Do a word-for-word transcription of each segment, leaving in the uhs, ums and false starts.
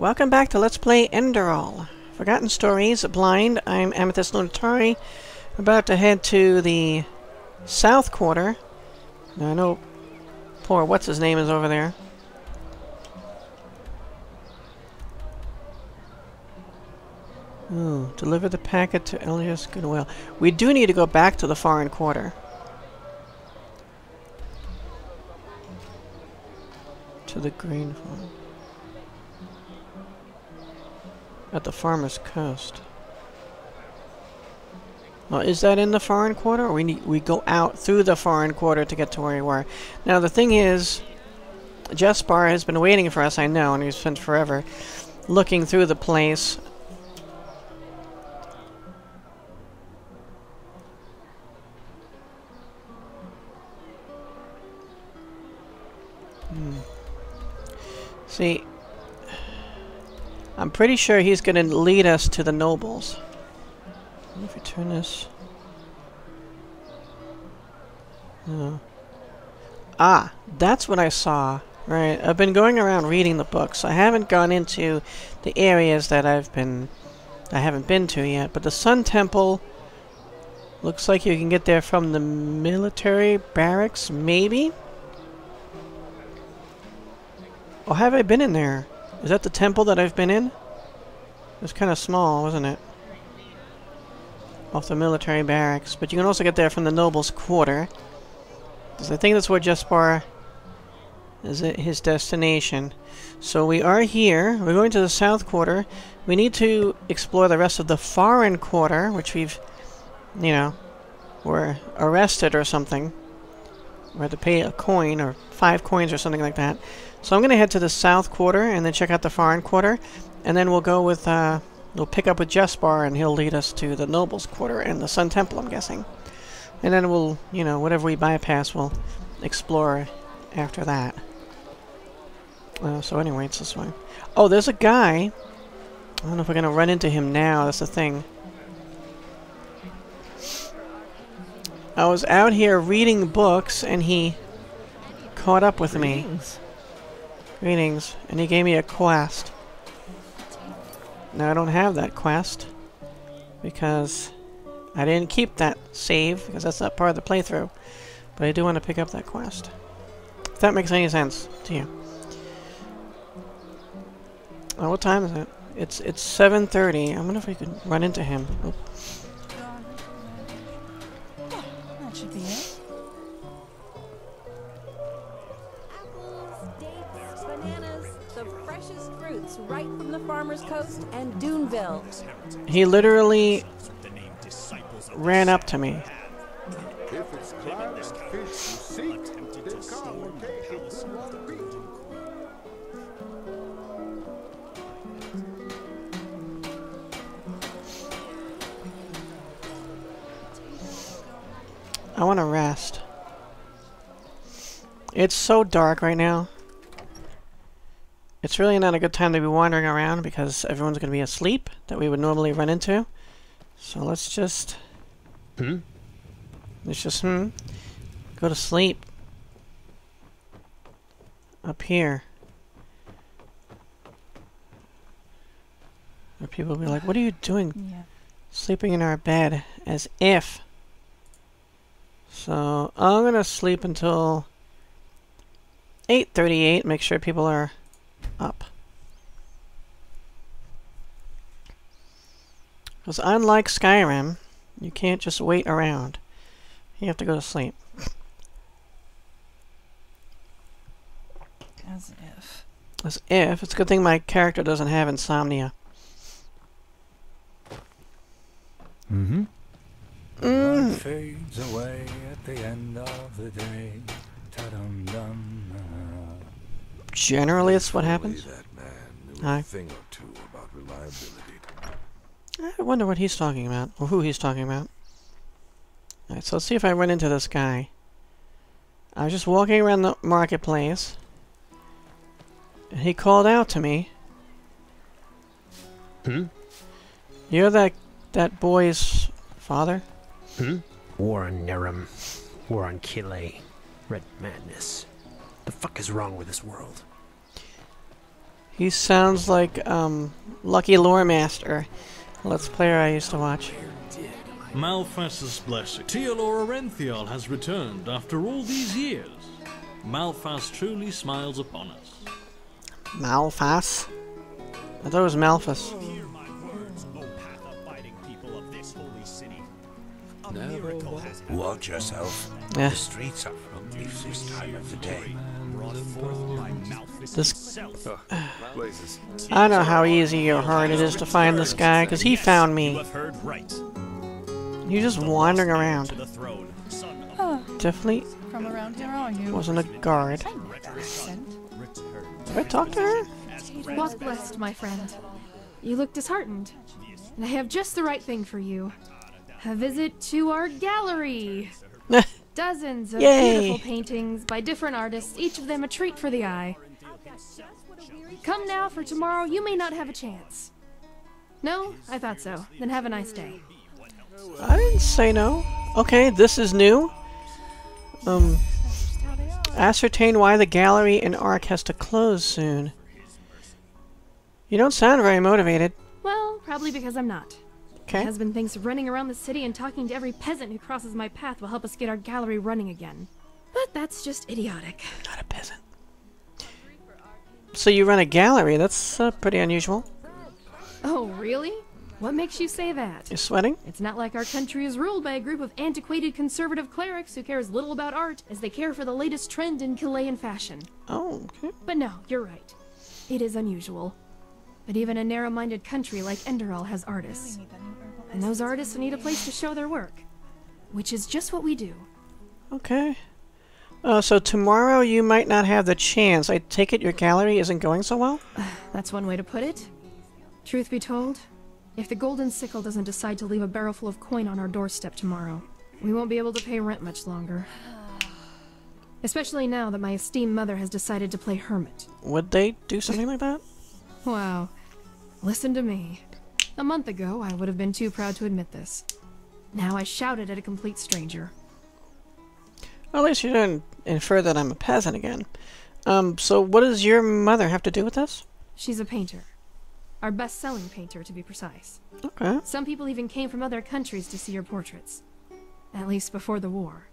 Welcome back to Let's Play Enderal. Forgotten Stories, Blind. I'm Amethyst Lunatari. About to head to the South Quarter. Now I know poor what's-his-name is over there. Ooh, deliver the packet to Elias Goodwill. We do need to go back to the Foreign Quarter. To the grain farm. At the Farmer's Coast. Well, is that in the Foreign Quarter, or we need we go out through the Foreign Quarter to get to where we were? Now the thing is, Jespar has been waiting for us, I know, and he's spent forever looking through the place. Hmm. See, I'm pretty sure he's going to lead us to the nobles. If we turn this... Oh. Ah, that's what I saw. Right, I've been going around reading the books. I haven't gone into the areas that I've been... I haven't been to yet, but the Sun Temple looks like you can get there from the military barracks, maybe? Oh, have I been in there? Is that the temple that I've been in? It was kind of small, wasn't it? Off the military barracks. But you can also get there from the Noble's Quarter. Because I think that's where Jespar is it his destination. So we are here. We're going to the South Quarter. We need to explore the rest of the Foreign Quarter, which we've, you know, were arrested or something. We had to pay a coin, or five coins or something like that. So I'm going to head to the South Quarter and then check out the Foreign Quarter. And then we'll go with, uh, we'll pick up with Jespar and he'll lead us to the Noble's Quarter and the Sun Temple, I'm guessing. And then we'll, you know, whatever we bypass, we'll explore after that. Uh, so anyway, it's this way. Oh, there's a guy. I don't know if we're going to run into him now. That's the thing. I was out here reading books and he caught up with me. Greetings. And he gave me a quest. Now I don't have that quest because I didn't keep that save because that's not part of the playthrough. But I do want to pick up that quest. If that makes any sense to you. Oh, what time is it? It's it's seven thirty. I wonder if we could run into him. Oh. That should be it. Right from the Farmer's Coast and Duneville. He literally ran up to me. I want to rest. It's so dark right now. It's really not a good time to be wandering around because everyone's going to be asleep that we would normally run into. So let's just... Hmm? Let's just, hmm? Go to sleep. Up here. Where people will be like, what are you doing? Yeah. Sleeping in our bed. As if. So I'm going to sleep until eight thirty-eight. Make sure people are... up. Because unlike Skyrim, you can't just wait around. You have to go to sleep. As if. As if. It's a good thing my character doesn't have insomnia. Mm-hmm. Mm. Fades away at the end of the day. Ta-dum-dum. Generally, it's what happens. That man knew Hi. a thing or two about reliability. I wonder what he's talking about, or who he's talking about. Alright, so let's see if I run into this guy. I was just walking around the marketplace, and he called out to me. Hmm? You're that that boy's father? Hmm? War on Nerum. War on Kile. Red madness. The fuck is wrong with this world? He sounds like, um, Lucky Lore Master. Let's Player I used to watch. Malphas's blessing. Teolor Arenthial has returned after all these years. Malphas truly smiles upon us. Malphas? I thought it was Malphas. Watch yourself. Yeah. The streets are rookies this time of the day. This... Blazes. I know how easy or hard it is to find this guy, because he found me. He's just wandering around. Definitely From around here, are you? wasn't a guard. I know that accent. Did I talk to her? Walk blessed, my friend. You look disheartened, and I have just the right thing for you. A visit to our gallery. Dozens of Yay. beautiful paintings by different artists, each of them a treat for the eye. Come now, for tomorrow you may not have a chance. No? I thought so. Then have a nice day. I didn't say no. Okay, this is new. Um, ascertain why the gallery in Ark has to close soon. You don't sound very motivated. Well, probably because I'm not. My Okay. husband thinks running around the city and talking to every peasant who crosses my path will help us get our gallery running again. But that's just idiotic. Not a peasant. So you run a gallery? That's uh, pretty unusual. Oh, really? What makes you say that? You're sweating? It's not like our country is ruled by a group of antiquated conservative clerics who care as little about art as they care for the latest trend in Chilean fashion. Oh, okay. But no, you're right. It is unusual. But even a narrow-minded country like Enderal has artists. And those artists need a place to show their work. Which is just what we do. Okay. Uh, so tomorrow you might not have the chance. I take it your gallery isn't going so well? That's one way to put it. Truth be told, if the Golden Sickle doesn't decide to leave a barrel full of coin on our doorstep tomorrow, we won't be able to pay rent much longer. Especially now that my esteemed mother has decided to play hermit. Would they do something like that? Wow. Listen to me. A month ago, I would have been too proud to admit this. Now I shouted at a complete stranger. Well, at least you didn't infer that I'm a peasant again. Um, so what does your mother have to do with this? She's a painter. Our best-selling painter, to be precise. Okay. Some people even came from other countries to see her portraits. At least before the war.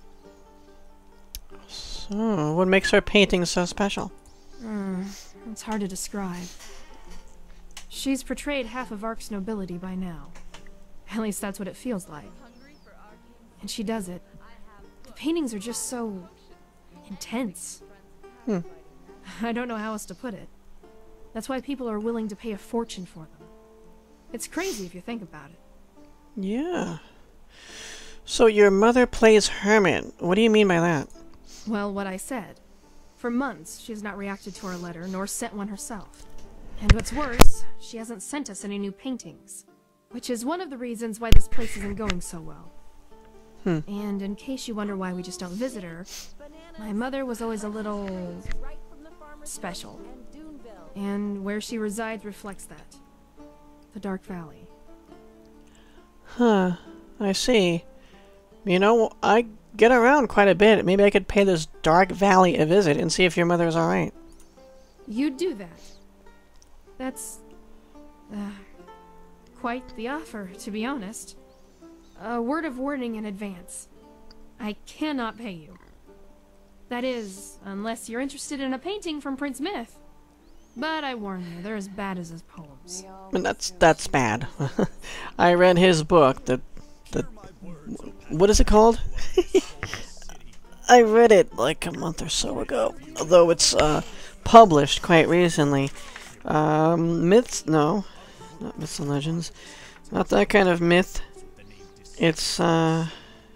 So, what makes her painting so special? Hmm, it's hard to describe. She's portrayed half of Ark's nobility by now. At least that's what it feels like. And she does it. The paintings are just so... intense. Hmm. I don't know how else to put it. That's why people are willing to pay a fortune for them. It's crazy if you think about it. Yeah. So your mother plays hermit. What do you mean by that? Well, what I said. For months, she has not reacted to our letter, nor sent one herself. And what's worse, she hasn't sent us any new paintings. Which is one of the reasons why this place isn't going so well. Hmm. And in case you wonder why we just don't visit her, my mother was always a little... special. And where she resides reflects that. The Dark Valley. Huh. I see. You know, I get around quite a bit. Maybe I could pay this Dark Valley a visit and see if your mother's alright. You'd do that. That's... Uh, quite the offer, to be honest. A word of warning in advance. I cannot pay you. That is, unless you're interested in a painting from Prince Myth. But I warn you, they're as bad as his poems. And that's that's bad. I read his book, the... the... what is it called? I read it like a month or so ago. Although it's, uh, published quite recently. Um, myths? No. Not Myths and Legends. Not that kind of myth. It's, uh...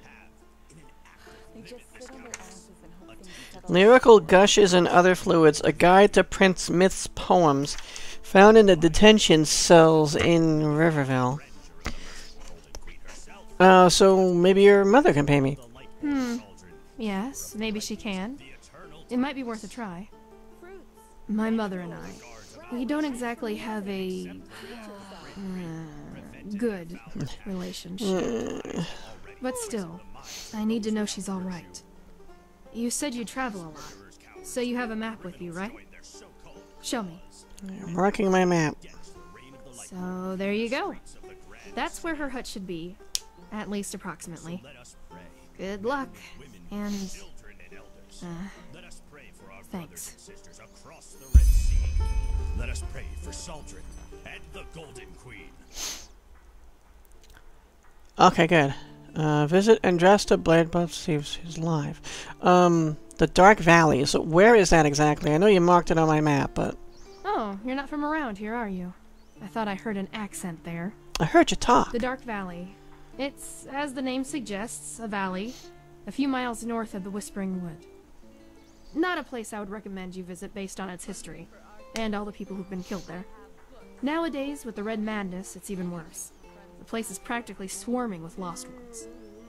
Lyrical Gushes and Other Fluids, a guide to Prince Myth's poems, found in the detention cells in Riverville. Uh, so maybe your mother can pay me. Hmm. Yes, maybe she can. It might be worth a try. My mother and I, we don't exactly have a... Uh, good relationship. But still, I need to know she's alright. You said you travel a lot, so you have a map with you, right? Show me. I'm marking my map. So there you go. That's where her hut should be. At least approximately. Good luck. And... Uh, thanks. Let us pray for Saldrin and the Golden Queen. Okay, good. Uh, visit Andrasta Bladebuff, see if she's live. Um, the Dark Valley. So where is that exactly? I know you marked it on my map, but... Oh, you're not from around here, are you? I thought I heard an accent there. I heard you talk. The Dark Valley. It's, as the name suggests, a valley, a few miles north of the Whispering Wood. Not a place I would recommend you visit based on its history, and all the people who've been killed there. Nowadays, with the Red Madness, it's even worse. The place is practically swarming with lost ones.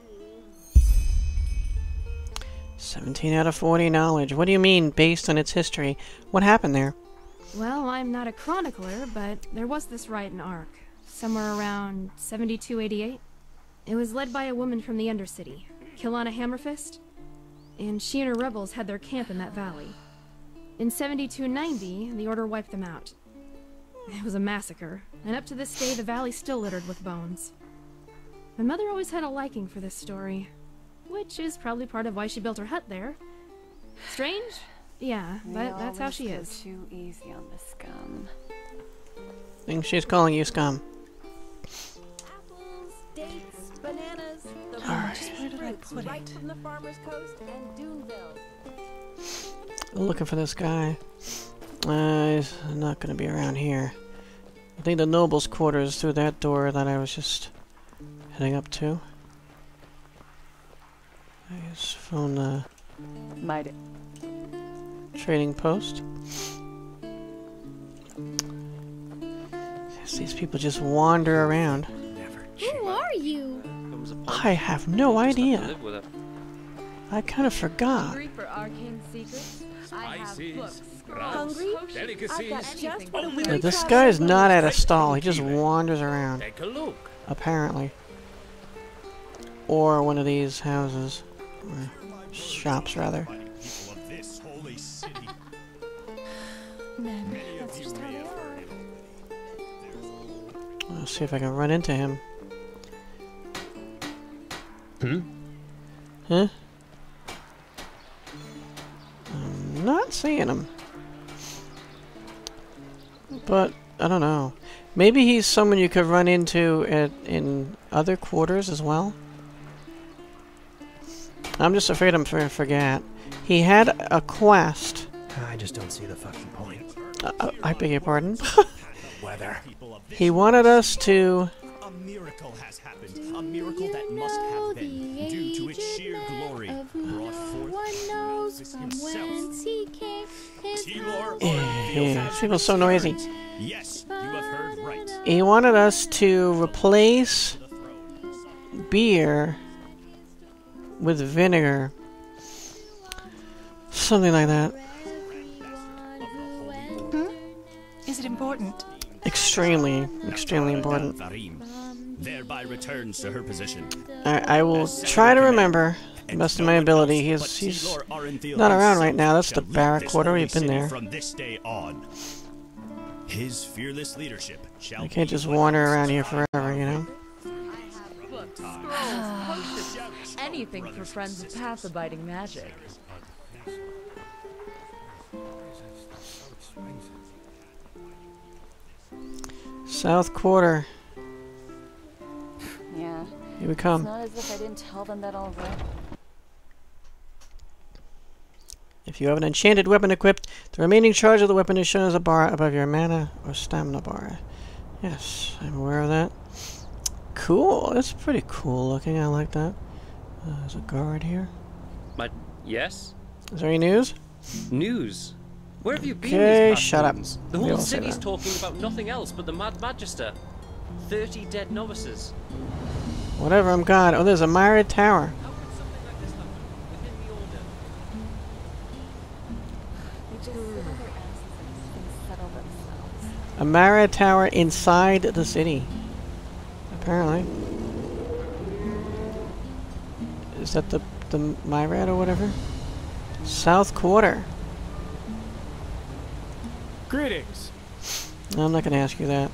seventeen out of forty knowledge. What do you mean, based on its history? What happened there? Well, I'm not a chronicler, but there was this riot in Ark, somewhere around seventy-two eighty-eight. It was led by a woman from the Undercity, Kilana Hammerfist, and she and her rebels had their camp in that valley. In seventy-two ninety, the Order wiped them out. It was a massacre, and up to this day the valley's still littered with bones. My mother always had a liking for this story, which is probably part of why she built her hut there. Strange? Yeah, but that's how she is. Too easy on the scum. I think she's calling you scum. Apples, dates, bananas, the Alright. freshest Where did I fruits put right it? from the farmer's coast and Duneville. Looking for this guy. Uh, he's not gonna be around here. I think the noble's quarters through that door that I was just heading up to. I just found the Might it? trading post. Yes, these people just wander around. Who are you? I have no idea. I kind of forgot. Hungry for arcane secrets? I have Spices, books. Hungry? I've got delicacies. just what a Yeah, weary this traveler guy is needs. not at a stall. He just wanders around. Take a look. Apparently. Or one of these houses. Or shops, rather. People of this holy city. Men, that's just how they are. Let's see if I can run into him. Hmm? Huh? I'm not seeing him. But, I don't know. Maybe he's someone you could run into at, in other quarters as well? I'm just afraid I'm going to forget. He had a quest. I just don't see the fucking point. Uh, uh, I beg your pardon. Weather. He wanted us to... A miracle has happened. A miracle that must have been, due to its sheer glory, brought forth Moses himself. Tilor Yeah, this people's so noisy. Yes, you have heard right. He wanted us to replace beer with vinegar. Something like that. Is it important? Extremely, extremely important. Thereby returns to her position. I, I will try to remember the best of my ability. He's, he's not around right now. That's the barrack quarter. We've been there. From this day on, his fearless leadership shall I can't just wander around here forever, you know? Anything for friends of path-abiding magic. South quarter. Yeah. Here we It's come. not as if I didn't tell them that already. If you have an enchanted weapon equipped, the remaining charge of the weapon is shown as a bar above your mana or stamina bar. Yes, I'm aware of that. Cool. That's pretty cool looking. I like that. Uh, there's a guard here. My yes? Is there any news? News? Where have you been Okay, these past shut up. months? The We whole all say city's that. talking about nothing else but the Mad Magister. Thirty dead novices. Whatever, I'm gone. Oh, there's a Myra Tower. How could something like this happen within the Order? They just sit on their asses and things settle themselves. A Myra Tower inside the city. Apparently. Is that the, the Myrat or whatever? South quarter. Greetings. No, I'm not going to ask you that.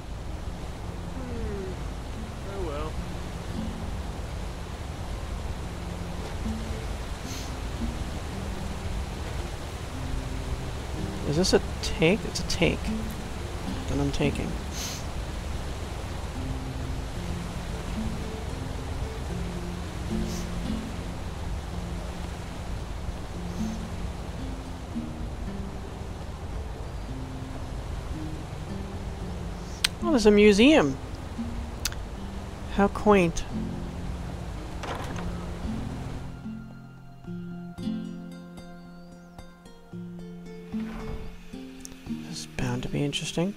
Oh well. Is this a take? It's a take. Then I'm taking. Oh, there's a museum. How quaint. This is bound to be interesting.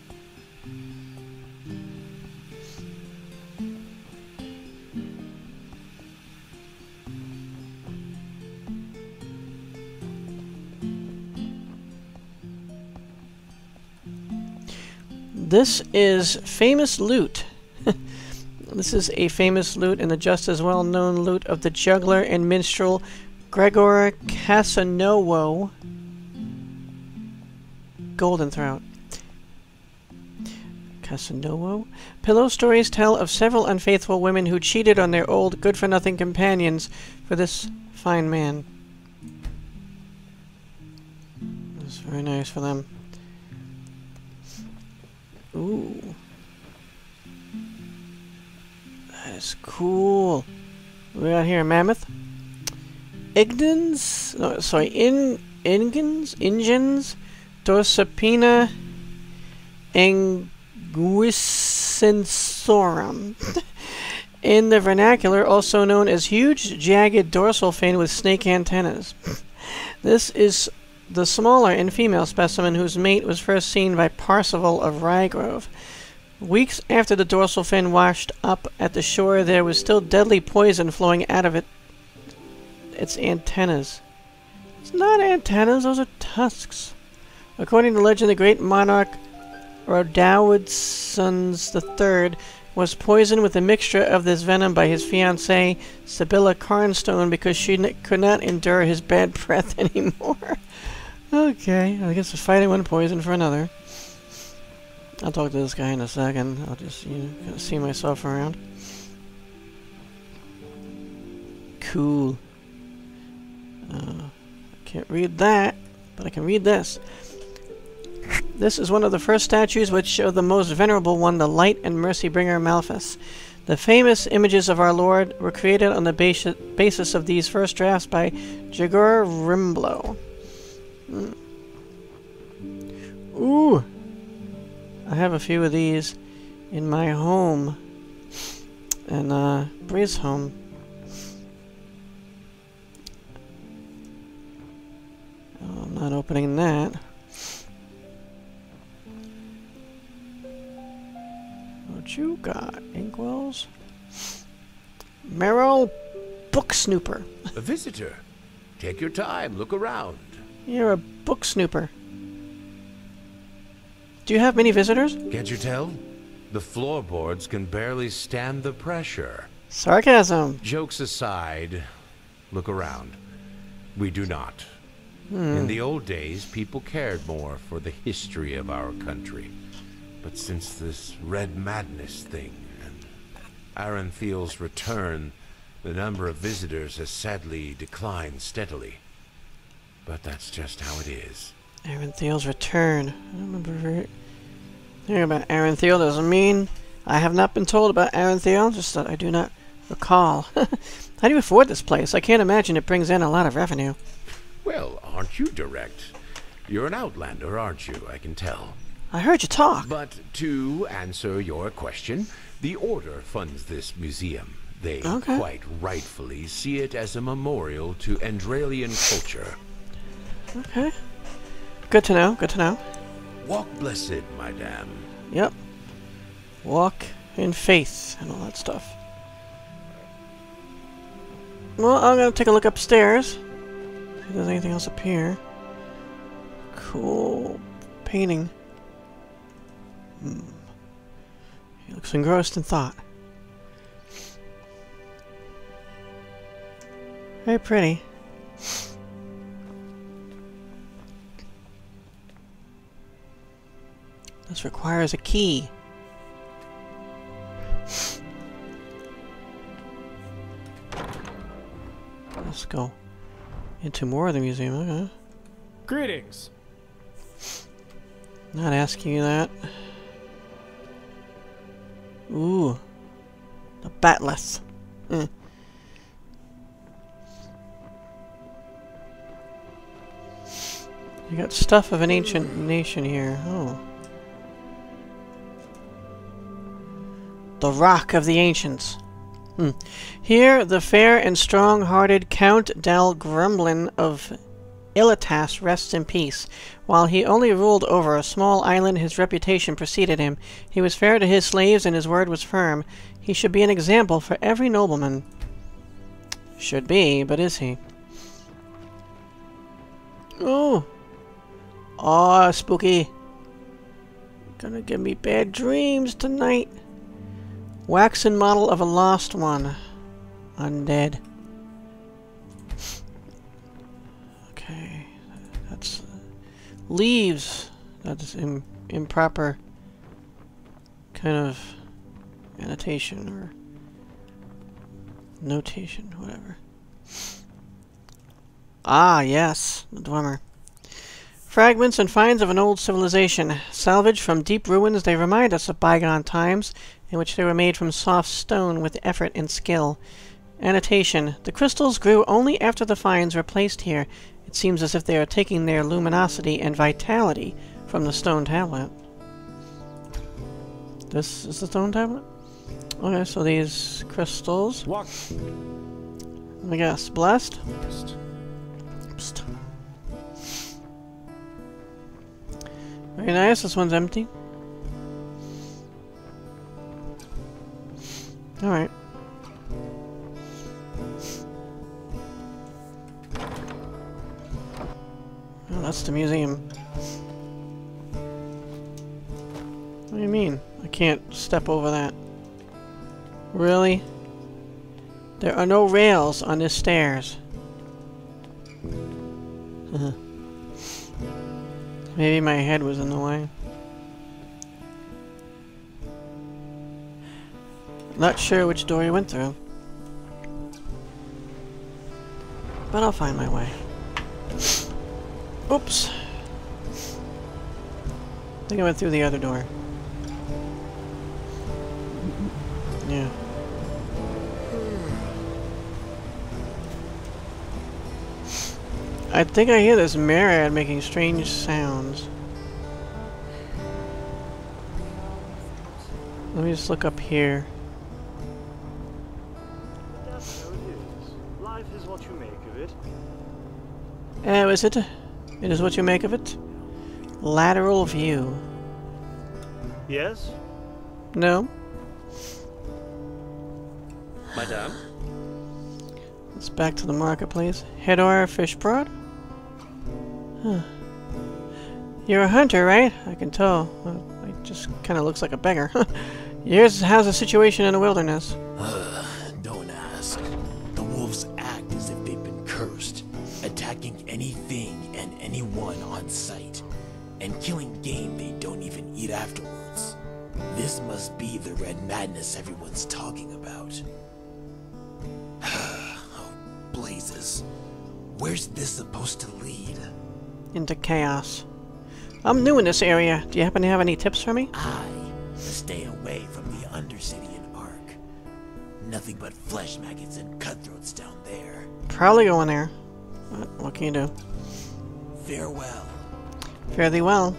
This is famous loot. This is a famous loot and the just as well known loot of the juggler and minstrel Gregor Casanowo. Golden Throat. Casanowo? Pillow stories tell of several unfaithful women who cheated on their old good-for-nothing companions for this fine man. That's very nice for them. Ooh. That is cool. What we got here? Mammoth? Igdens? No, sorry, In Ingens? Ingens? Dorsipina anguissensorum. In the vernacular, also known as huge, jagged dorsal fin with snake antennas. This is the smaller and female specimen whose mate was first seen by Parzival of Rygrove. Weeks after the dorsal fin washed up at the shore, there was still deadly poison flowing out of it. Its antennas. It's not antennas, those are tusks. According to legend, the great monarch Rodowitson the Third was poisoned with a mixture of this venom by his fiancée, Sibylla Carnstone, because she n could not endure his bad breath anymore. Okay, I guess we're fighting one poison for another. I'll talk to this guy in a second. I'll just, you know, kind of see myself around. Cool. Uh, I can't read that, but I can read this. This is one of the first statues which show the most venerable one, the light and mercy bringer Malphas. The famous images of our Lord were created on the basi basis of these first drafts by Jigor Rimblo. Mm. Ooh! I have a few of these in my home. And, uh, Bree's home. Oh, I'm not opening that. What you got? Inkwells? Merrill Book Snooper. A visitor. Take your time, look around. You're a book snooper. Do you have many visitors? Can't you tell? The floorboards can barely stand the pressure. Sarcasm. Jokes aside, look around. We do not. Hmm. In the old days, people cared more for the history of our country. But since this Red Madness thing and Arenthiel's return, the number of visitors has sadly declined steadily. But that's just how it is. Arenthiel's return. I don't remember hearing about Arenthiel. Doesn't mean I have not been told about Arenthiel, just that I do not recall. How do you afford this place? I can't imagine it brings in a lot of revenue. Well, aren't you direct? You're an outlander, aren't you? I can tell. I heard you talk. But to answer your question, the Order funds this museum. They okay. quite rightfully see it as a memorial to Enderalian culture. Okay. Good to know, good to know. Walk blessed, madame. Yep. Walk in faith and all that stuff. Well, I'm gonna take a look upstairs. See if there's anything else up here. Cool painting. Hmm. He looks engrossed in thought. Very pretty. This requires a key. Let's go into more of the museum. Okay. Greetings. Not asking you that. Ooh. The batless. Mm. You got stuff of an ancient nation here. Oh. The Rock of the Ancients. Hmm. Here, the fair and strong-hearted Count Dal Grumblin of Ilitas rests in peace. While he only ruled over a small island, his reputation preceded him. He was fair to his slaves, and his word was firm. He should be an example for every nobleman. Should be, but is he? Oh! Aw, oh, spooky. Gonna give me bad dreams tonight. Waxen model of a lost one. Undead. Okay. That's... Uh, leaves. That's im improper kind of annotation or notation, whatever. Ah, yes. The Dwemer. Fragments and finds of an old civilization. Salvaged from deep ruins, they remind us of bygone times in which they were made from soft stone with effort and skill. Annotation. The crystals grew only after the finds were placed here. It seems as if they are taking their luminosity and vitality from the stone tablet. This is the stone tablet? Okay, so these crystals... Walk. I guess. Blessed? Blessed. Psst. Very nice. This one's empty. Alright. Oh, that's the museum. What do you mean? I can't step over that. Really? There are no rails on this stairs. Uh-huh. Maybe my head was in the way. Not sure which door you went through. But I'll find my way. Oops. I think I went through the other door. Yeah. I think I hear this Marad making strange sounds. Let me just look up here. That's how it is. Life is what you make of it. Oh, is it? It is what you make of it? Lateral View. Yes? No? Madame? Let's back to the marketplace. Hedor Fish Broad? Huh. You're a hunter, right? I can tell. Well, it just kind of looks like a beggar. Yours how's the situation in the wilderness? Uh, don't ask. The wolves act as if they've been cursed, attacking anything and anyone on sight, and killing game they don't even eat afterwards. This must be the red madness everyone's talking about. Oh, blazes. Where's this supposed to lead? Into chaos. I'm new in this area. Do you happen to have any tips for me? I stay away from the Undercity and Ark. Nothing but flesh maggots and cutthroats down there. Probably going there. What, what can you do? Farewell. Fare thee well.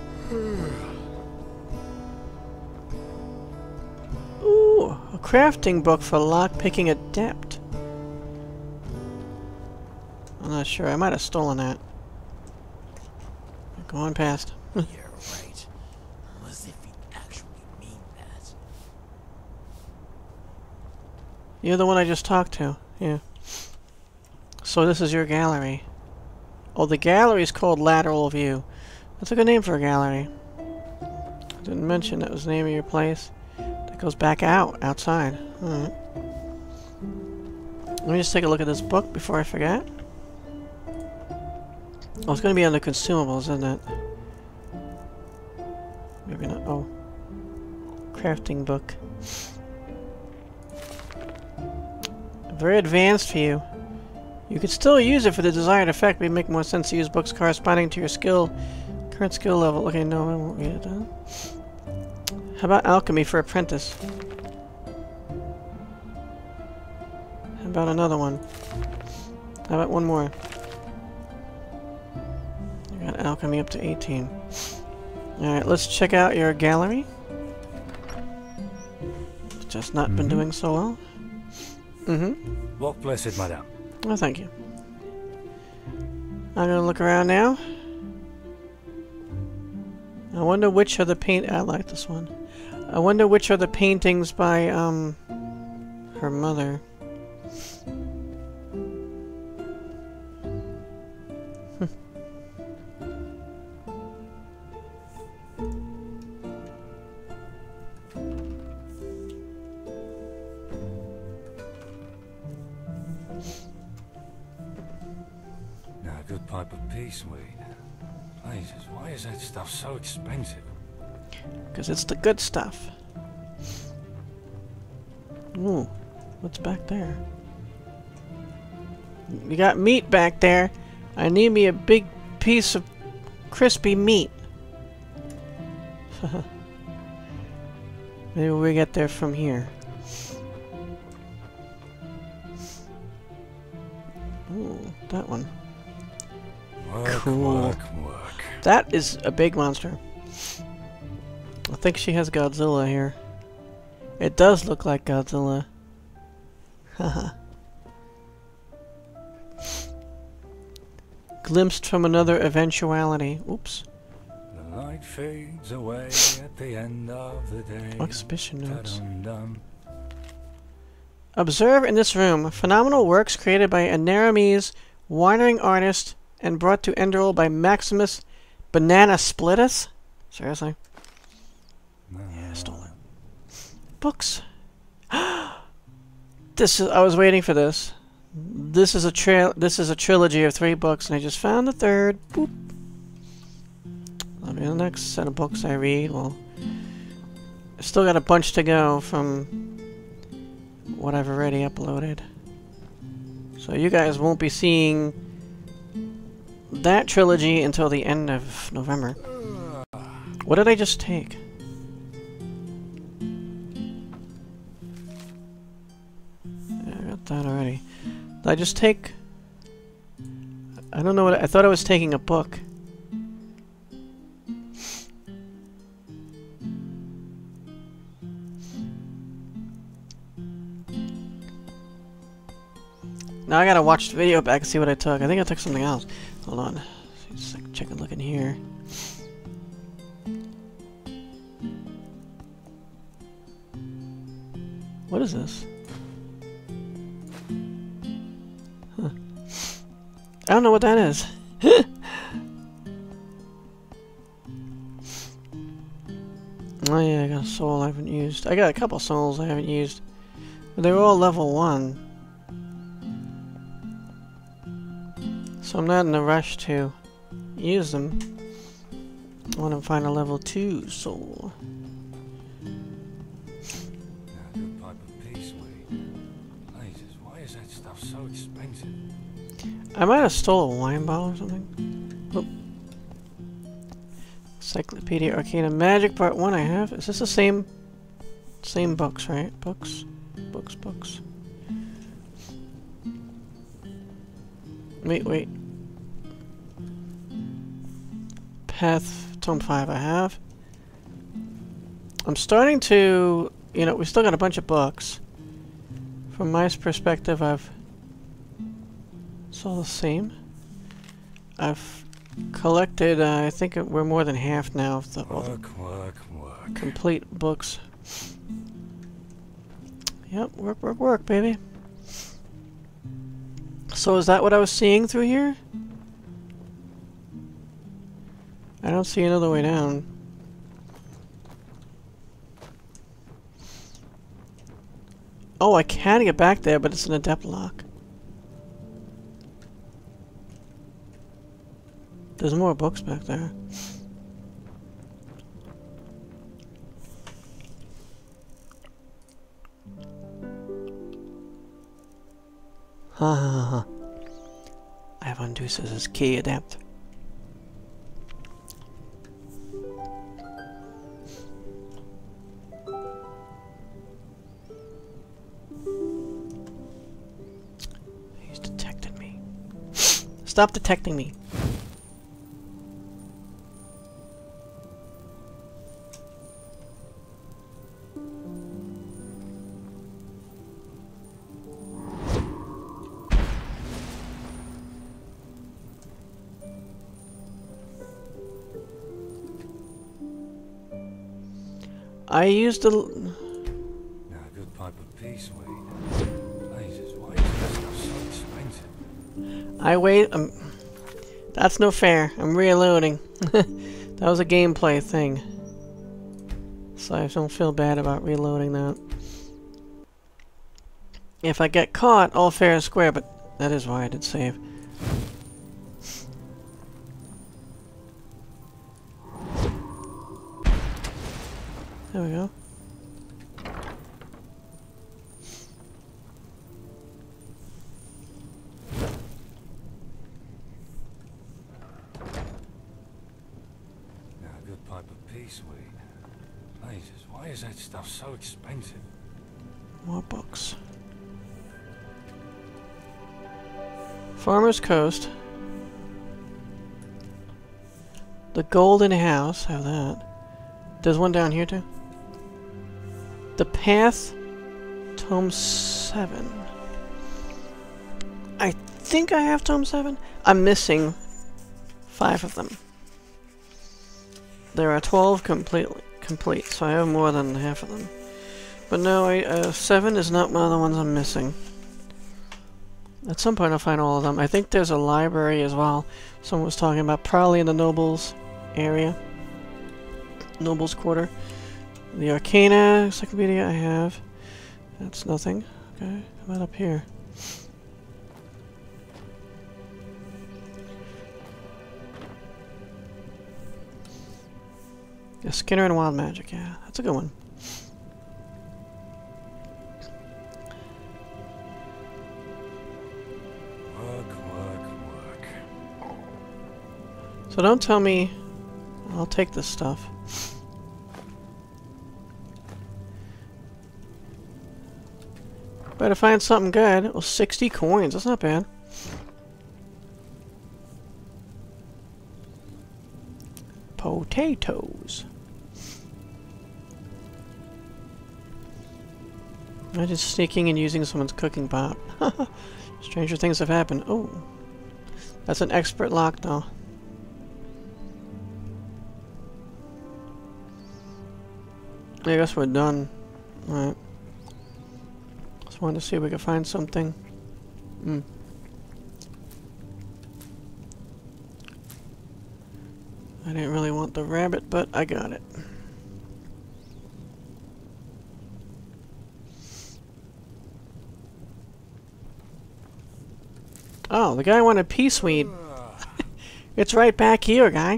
Ooh, a crafting book for lock-picking adept. I'm not sure. I might have stolen that. Go on past. You're right. As if you actually mean that. You're the one I just talked to. Yeah. So this is your gallery. Oh, the gallery is called Lateral View. That's a good name for a gallery. I didn't mention that was the name of your place. That goes back out, outside. Alright. Let me just take a look at this book before I forget. Oh, it's going to be under consumables, isn't it? Maybe maybe not. Oh. Crafting book. Very advanced for you. You could still use it for the desired effect, but it would make more sense to use books corresponding to your skill, current skill level. Okay, no, I won't read it down. How about alchemy for apprentice? How about another one? How about one more? I got alchemy up to eighteen. Alright, let's check out your gallery. It's just not mm-hmm. been doing so well. Mm-hmm. Walk blessed, madame. Oh, thank you. I'm gonna look around now. I wonder which are the paint- I like this one. I wonder which are the paintings by, um, her mother. Now, a good pipe of peace weed. Jesus, why is that stuff so expensive? Because it's the good stuff. Ooh, what's back there? You got meat back there. I need me a big piece of crispy meat. Maybe we get there from here. Ooh, that one. Work, cool. work, work. That is a big monster. I think she has Godzilla here. It does look like Godzilla. Haha. Glimpsed from another eventuality. Oops. The light fades away at the end of the day. Exhibition notes. Ta-dum-dum. Observe in this room phenomenal works created by a Naramese wandering artist and brought to Enderal by Maximus Banana Splittus? Seriously? No. Yeah, stolen. Books. This is. I was waiting for this. This is a trail. This is a trilogy of three books, and I just found the third. Boop. That'll be the next set of books I read. Well, I still got a bunch to go from what I've already uploaded. So you guys won't be seeing that trilogy until the end of November. What did I just take? Yeah, I got that already. Did I just take... I don't know what... I thought I was taking a book. Now I gotta watch the video back and see what I took. I think I took something else. Hold on. Just like check a look in here. What is this? Huh. I don't know what that is. Oh yeah, I got a soul I haven't used. I got a couple souls I haven't used. But they were all level one. So I'm not in a rush to use them. I want to find a level two soul. Now, good pipe of peace weed. Jesus, why is that stuff so expensive? I might have stole a wine bottle or something. Oop. Encyclopedia Arcana Magic Part one I have. Is this the same same books, right? Books? Books, books. Wait, wait. Path Tome five I have. I'm starting to, you know, we still got a bunch of books. From my perspective, I've, it's all the same. I've collected, uh, I think we're more than half now of the, all the work, work, work. complete books. Yep, work, work, work, baby. So is that what I was seeing through here? I don't see another way down. Oh, I can get back there, but it's an adept lock. There's more books back there. Ha ha ha. I have Unduce's key adapter. He's detected me. Stop detecting me. I used a... Now, a good pipe of peace weed. Jesus, why is that stuff so expensive? I wait... Um, that's no fair. I'm reloading. That was a gameplay thing. So I don't feel bad about reloading that. If I get caught, all fair and square, but that is why I did save. There we go. Now, a good pipe of peace weed. Jesus, why is that stuff so expensive? More books. Farmer's Coast. The Golden House. Have that. There's one down here too. The Path, Tome seven. I think I have Tome seven. I'm missing five of them. There are twelve completely complete, so I have more than half of them. But no, I, uh, seven is not one of the ones I'm missing. At some point I'll find all of them. I think there's a library as well. Someone was talking about probably in the Nobles area. Nobles Quarter. The Arcana Encyclopedia I have. That's nothing. Okay, how about up here? Yeah, Skinner and Wild Magic, yeah, that's a good one. Work, work, work. So don't tell me I'll take this stuff. Better find something good. Well, sixty coins. That's not bad. Potatoes. I'm just sneaking and using someone's cooking pot. Stranger things have happened. Oh. That's an expert lock, though. I guess we're done. Alright. Just wanted to see if we could find something. Hmm. I didn't really want the rabbit, but I got it. Oh, the guy wanted peace weed. It's right back here, guy.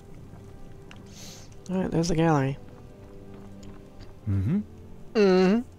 Alright, there's the gallery. Mm-hmm. Mm-hmm.